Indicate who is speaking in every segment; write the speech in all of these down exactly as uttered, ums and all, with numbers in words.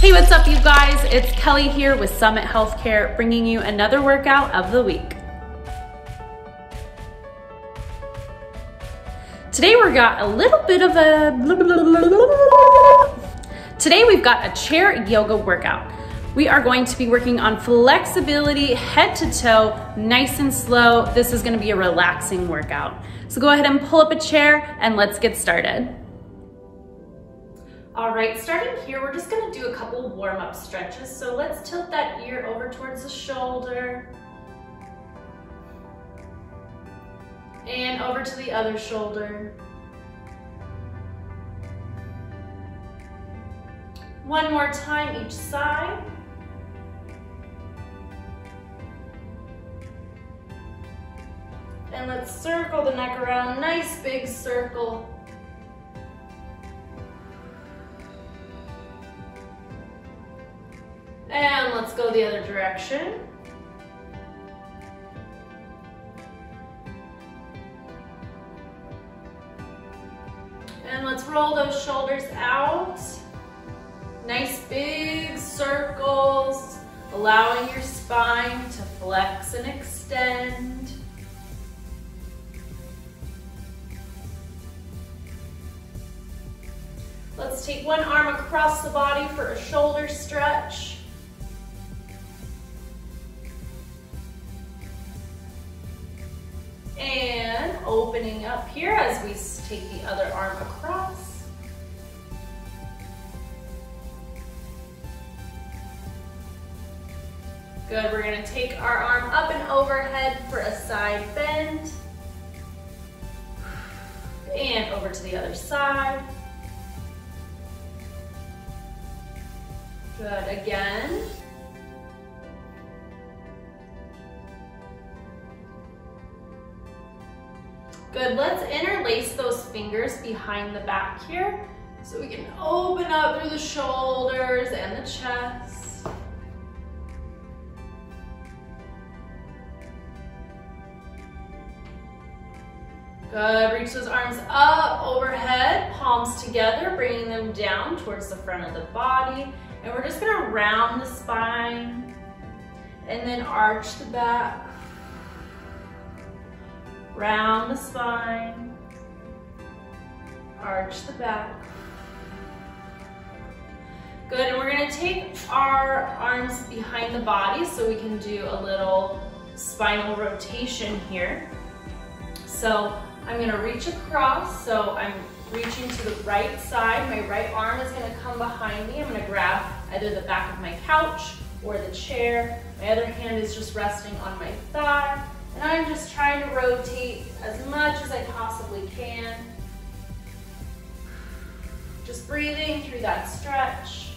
Speaker 1: Hey, what's up you guys? It's Kelli here with Summit Healthcare, bringing you another workout of the week. Today we got a little bit of a, today we've got a chair yoga workout. We are going to be working on flexibility, head to toe, nice and slow. This is gonna be a relaxing workout. So go ahead and pull up a chair and let's get started. All right, starting here, we're just gonna do a couple warm-up stretches. So let's tilt that ear over towards the shoulder and over to the other shoulder. One more time each side. And let's circle the neck around, nice big circle. And let's go the other direction. And let's roll those shoulders out. Nice big circles, allowing your spine to flex and extend. Let's take one arm across the body for a shoulder stretch. And opening up here as we take the other arm across. Good, we're gonna take our arm up and overhead for a side bend. And over to the other side. Good, again. Good, let's interlace those fingers behind the back here so we can open up through the shoulders and the chest. Good, reach those arms up, overhead, palms together, bringing them down towards the front of the body. And we're just gonna round the spine and then arch the back. Round the spine, arch the back. Good, and we're gonna take our arms behind the body so we can do a little spinal rotation here. So I'm gonna reach across, so I'm reaching to the right side. My right arm is gonna come behind me. I'm gonna grab either the back of my couch or the chair. My other hand is just resting on my thigh. And I'm just trying to rotate as much as I possibly can. Just breathing through that stretch.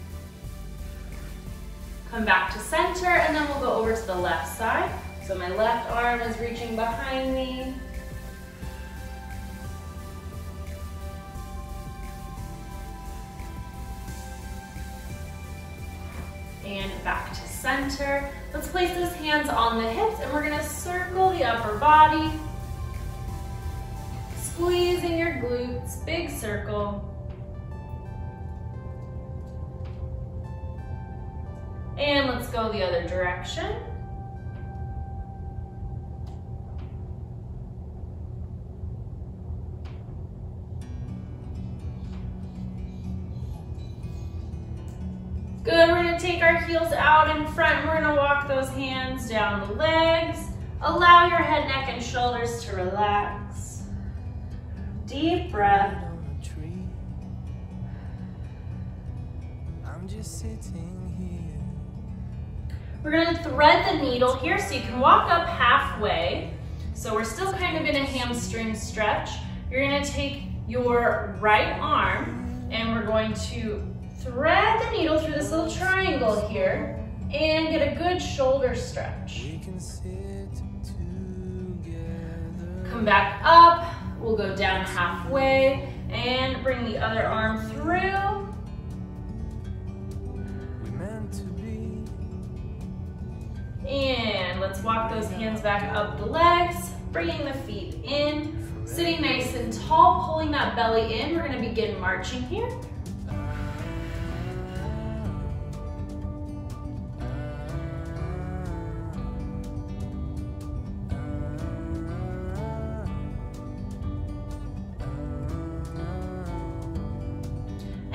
Speaker 1: Come back to center, and then we'll go over to the left side. So my left arm is reaching behind me. And back to center. Let's place those hands on the hips and we're gonna circle the upper body. Squeezing your glutes, big circle. And let's go the other direction. Good, we're gonna take our heels out in front and we're gonna walk those hands down the legs. Allow your head, neck, and shoulders to relax. Deep breath. I'm just sitting here. We're gonna thread the needle here so you can walk up halfway. So we're still kind of in a hamstring stretch. You're gonna take your right arm and we're going to thread the needle through this little triangle here and get a good shoulder stretch. Come back up, we'll go down halfway and bring the other arm through. And let's walk those hands back up the legs, bringing the feet in, sitting nice and tall, pulling that belly in. We're gonna begin marching here.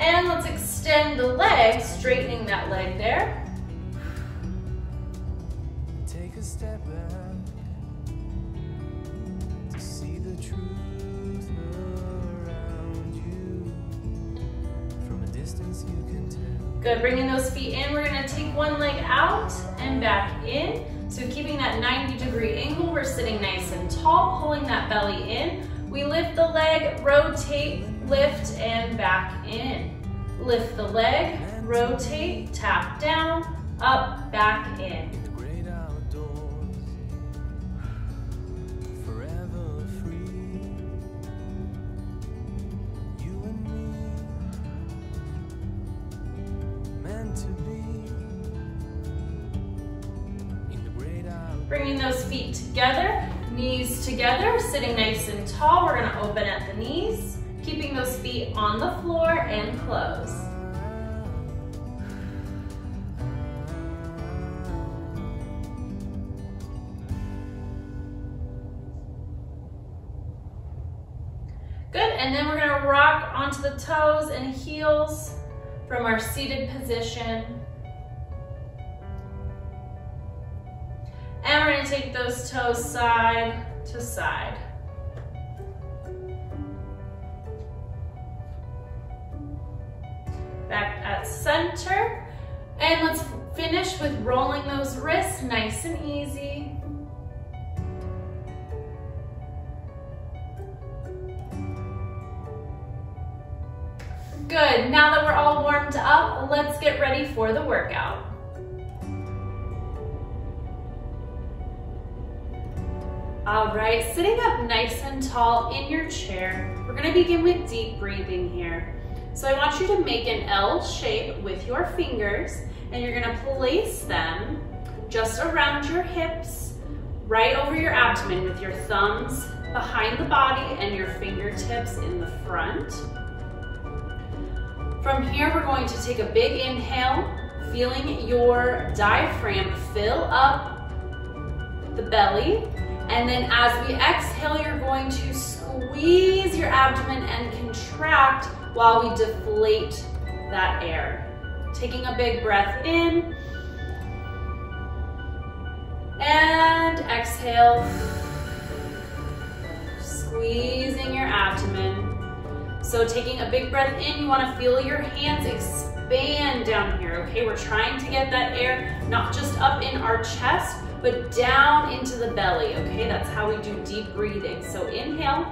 Speaker 1: And let's extend the leg, straightening that leg there.
Speaker 2: Take a step back to see the truth around you. From a distance you can tell.
Speaker 1: Good, bringing those feet in. We're gonna take one leg out and back in. So keeping that ninety degree angle, we're sitting nice and tall, pulling that belly in. We lift the leg, rotate, lift, and back in. Lift the leg, rotate, tap down, up, back in.
Speaker 2: The great outdoors, forever free. You and me, meant to be. In the great outdoors.
Speaker 1: Bringing those feet together, knees together, sitting nice and tall. We're gonna open at the knees, keeping those feet on the floor and close. Good, and then we're gonna rock onto the toes and heels from our seated position. And we're gonna take those toes side to side. Back at center. And let's finish with rolling those wrists nice and easy. Good, now that we're all warmed up, let's get ready for the workout. All right, sitting up nice and tall in your chair, we're gonna begin with deep breathing here. So I want you to make an L shape with your fingers, and you're gonna place them just around your hips, right over your abdomen with your thumbs behind the body and your fingertips in the front. From here, we're going to take a big inhale, feeling your diaphragm fill up the belly. And then as we exhale, you're going to squeeze your abdomen and contract while we deflate that air. Taking a big breath in. And exhale. Squeezing your abdomen. So taking a big breath in, you want to feel your hands expand down here, okay? We're trying to get that air not just up in our chest, but down into the belly, okay? That's how we do deep breathing. So inhale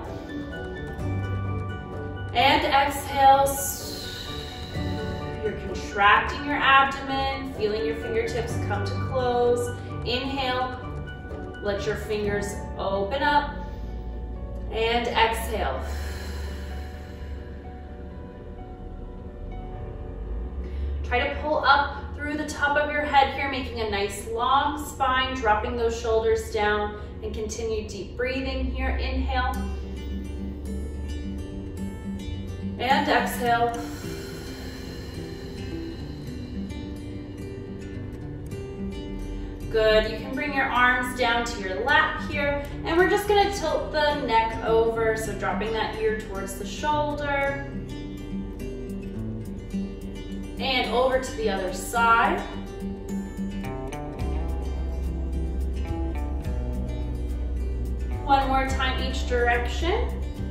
Speaker 1: and exhale. You're contracting your abdomen, feeling your fingertips come to close. Inhale, let your fingers open up, and exhale. Try to pull up through the top of your head here, making a nice long spine, dropping those shoulders down, and continue deep breathing here. Inhale. And exhale. Good, you can bring your arms down to your lap here, and we're just gonna tilt the neck over, so dropping that ear towards the shoulder. And over to the other side. One more time each direction.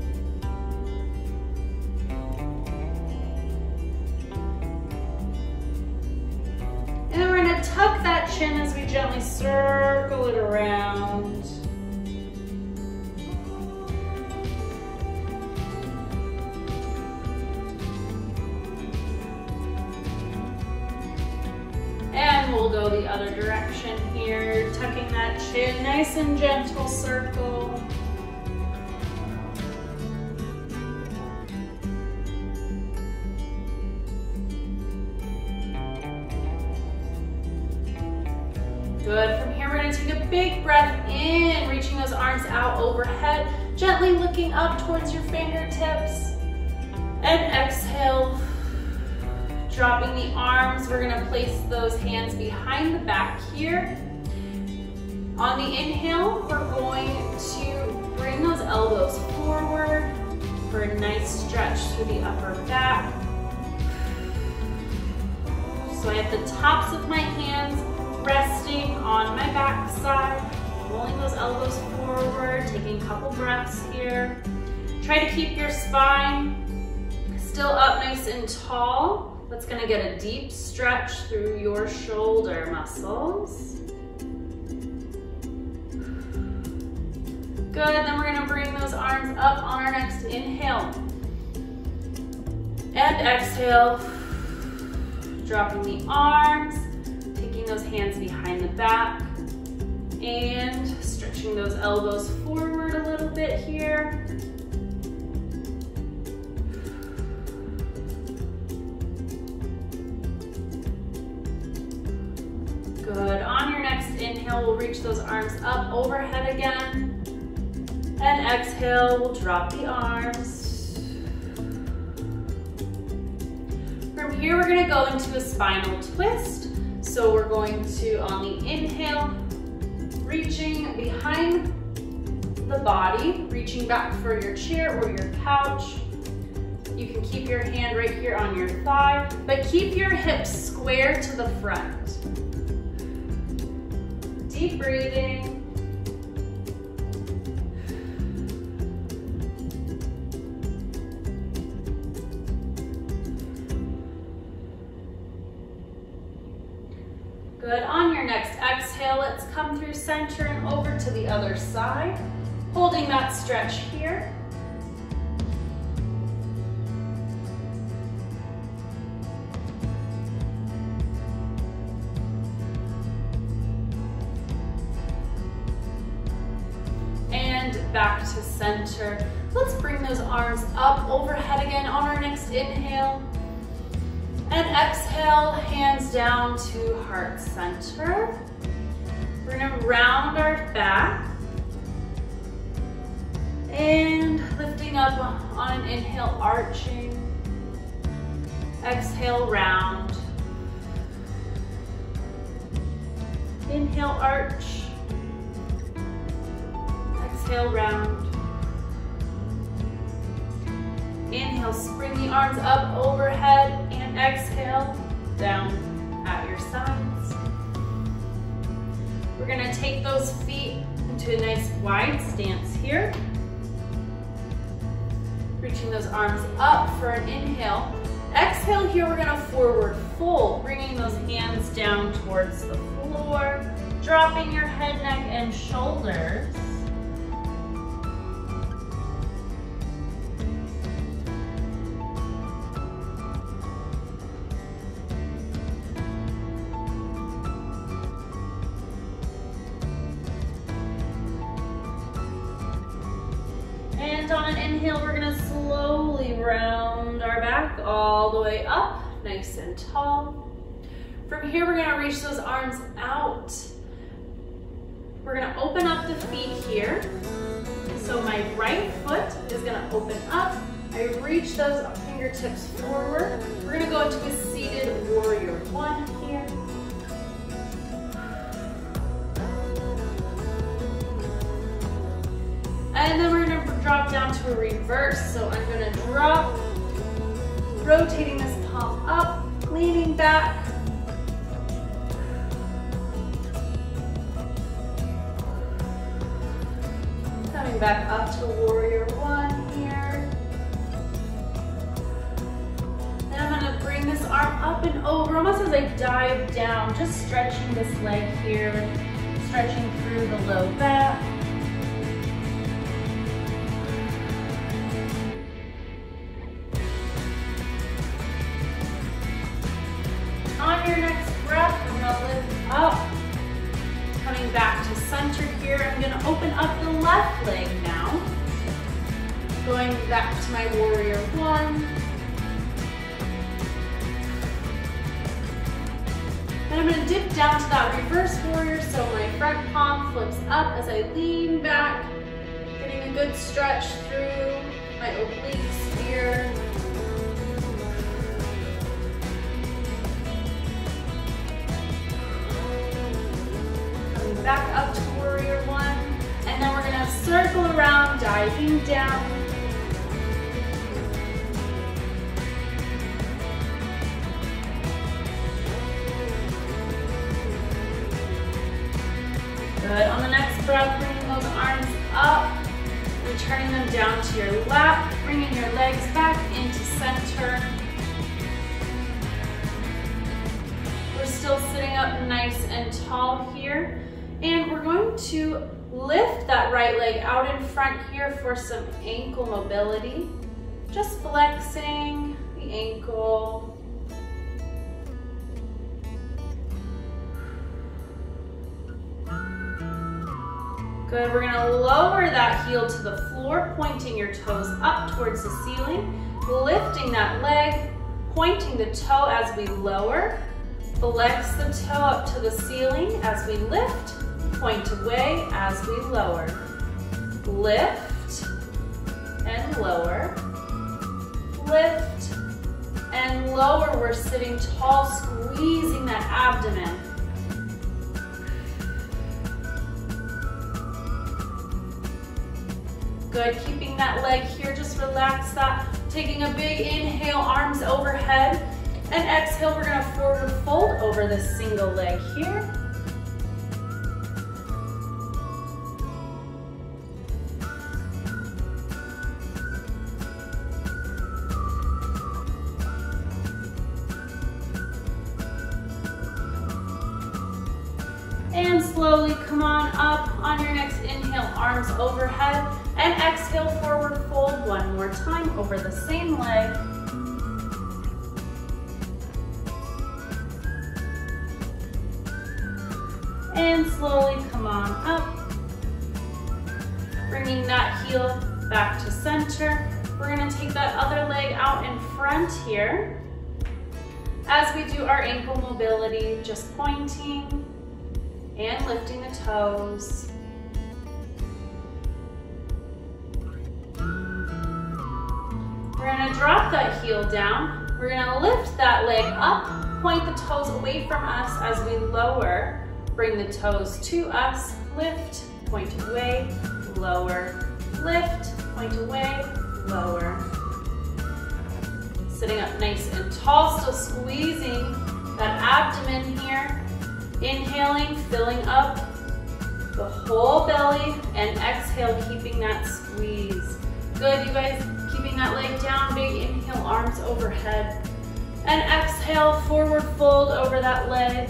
Speaker 1: And then we're gonna tuck that chin as we gently circle it around. And we'll go the other direction here, tucking that chin, nice and gentle circle. Good, from here we're gonna take a big breath in, reaching those arms out overhead, gently looking up towards your fingertips. And exhale. Dropping the arms, we're gonna place those hands behind the back here. On the inhale, we're going to bring those elbows forward for a nice stretch through the upper back. So I have the tops of my hands resting on my back side, rolling those elbows forward, taking a couple breaths here. Try to keep your spine still up nice and tall. That's gonna get a deep stretch through your shoulder muscles. Good, then we're gonna bring those arms up on our next inhale. And exhale, dropping the arms, taking those hands behind the back, and stretching those elbows forward a little bit here. Good, on your next inhale, we'll reach those arms up overhead again. And exhale, we'll drop the arms. From here, we're gonna go into a spinal twist. So we're going to, on the inhale, reaching behind the body, reaching back for your chair or your couch. You can keep your hand right here on your thigh, but keep your hips square to the front. Deep breathing. Good, on your next exhale, let's come through center and over to the other side, holding that stretch here. And back to center. Let's bring those arms up overhead again on our next inhale. And exhale, hands down to heart center. We're gonna round our back. And lifting up on an inhale, arching. Exhale, round. Inhale, arch. Exhale, round. Inhale, spring the arms up overhead, and exhale, down at your sides. We're gonna take those feet into a nice wide stance here. Reaching those arms up for an inhale. Exhale here, we're gonna forward fold, bringing those hands down towards the floor, dropping your head, neck, and shoulders. And on an inhale, we're gonna slowly round our back all the way up, nice and tall. From here, we're gonna reach those arms out. We're gonna open up the feet here. So my right foot is gonna open up. I reach those fingertips forward. We're gonna go into a seated warrior one here. And then we're gonna drop down to a reverse. So I'm gonna drop, rotating this palm up, leaning back. Coming back up to warrior one here. Then I'm gonna bring this arm up and over, almost as I dive down, just stretching this leg here, stretching through the low back. On your next breath, we're gonna lift up. Coming back to center here, I'm gonna open up the left leg now. Going back to my warrior one. Then I'm gonna dip down to that reverse warrior, so my front palm flips up as I lean back, getting a good stretch through my obliques here. Back up to warrior one, and then we're gonna circle around, diving down. turning them down to your lap, bringing your legs back into center. We're still sitting up nice and tall here. And we're going to lift that right leg out in front here for some ankle mobility. Just flexing the ankle. Good, we're gonna lower that heel to the floor, pointing your toes up towards the ceiling, lifting that leg, pointing the toe as we lower, flex the toe up to the ceiling as we lift, point away as we lower. Lift and lower, lift and lower. We're sitting tall, squeezing that abdomen. Good, keeping that leg here, just relax that. Taking a big inhale, arms overhead. And exhale, we're gonna forward fold over this single leg here. And slowly come on up. On your next inhale, arms overhead. And exhale, forward fold one more time over the same leg. And slowly come on up. Bringing that heel back to center. We're gonna take that other leg out in front here. As we do our ankle mobility, just pointing and lifting the toes. We're gonna drop that heel down. We're gonna lift that leg up, point the toes away from us as we lower. Bring the toes to us, lift, point away, lower, lift, point away, lower. Sitting up nice and tall, still squeezing that abdomen here. Inhaling, filling up the whole belly, and exhale, keeping that squeeze. Good, you guys, keeping that leg down, big inhale, arms overhead. And exhale, forward fold over that leg.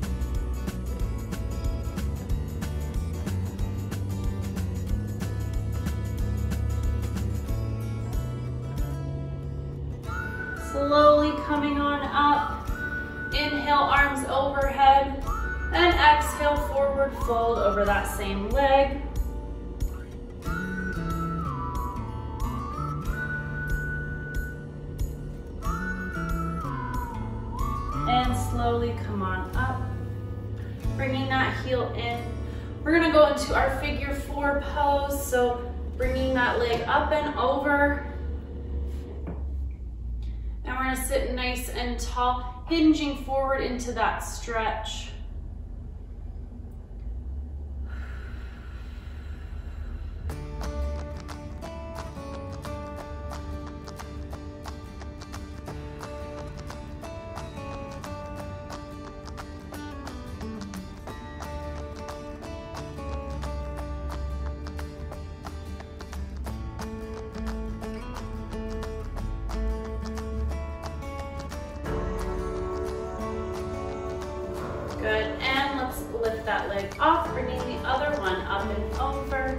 Speaker 1: Slowly coming on up. Inhale, arms overhead. And exhale, forward fold over that same leg. And slowly come on up. Bringing that heel in. We're gonna go into our figure four pose. So bringing that leg up and over. And we're gonna sit nice and tall, hinging forward into that stretch. Good, and let's lift that leg off, bringing the other one up and over.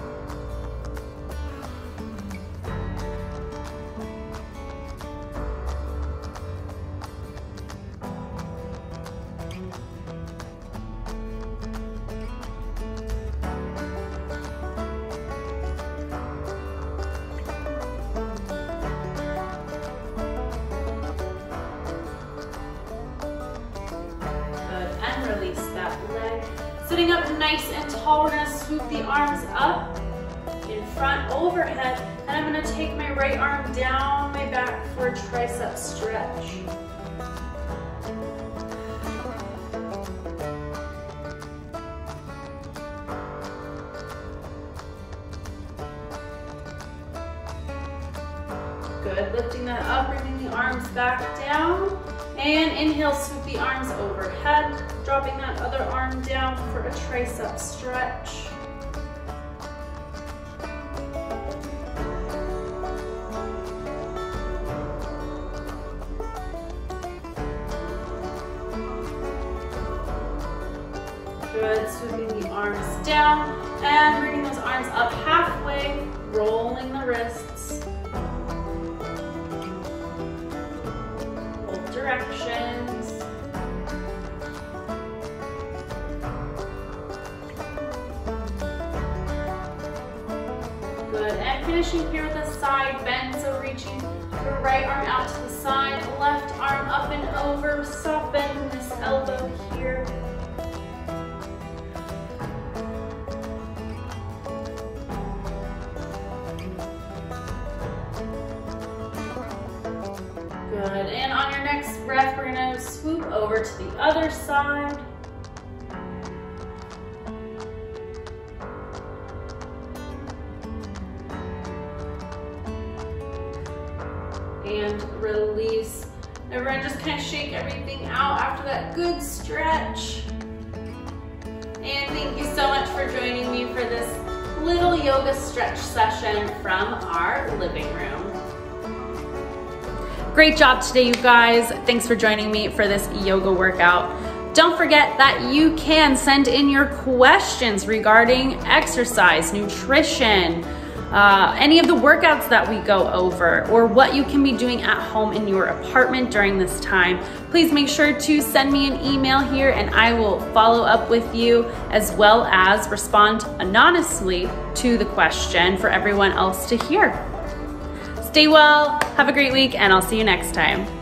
Speaker 1: Release that leg. Sitting up nice and tall, we're gonna swoop the arms up, in front, overhead, and I'm gonna take my right arm down my back for a tricep stretch. Good, lifting that up, bringing the arms back down. And inhale, swoop the arms overhead, dropping that other arm down for a tricep stretch. arms down and bringing those arms up halfway, rolling the wrists. Both directions. Good, and finishing here with a side bend, so reaching your right arm out to the side, left arm up and over, soft bend in this elbow here. Good, and on your next breath, we're gonna swoop over to the other side. And release. Everyone just kind of shake everything out after that good stretch. And thank you so much for joining me for this little yoga stretch session from our living room. Great job today, you guys. Thanks for joining me for this yoga workout. Don't forget that you can send in your questions regarding exercise, nutrition, Uh, any of the workouts that we go over, or what you can be doing at home in your apartment during this time. Please make sure to send me an email here and I will follow up with you, as well as respond anonymously to the question for everyone else to hear. Stay well, have a great week, and I'll see you next time.